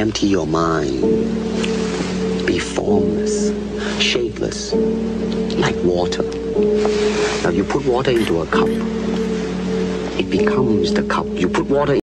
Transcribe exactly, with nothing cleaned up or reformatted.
empty your mind. Be formless, shapeless, like water. Now you put water into a cup. It becomes the cup. You put water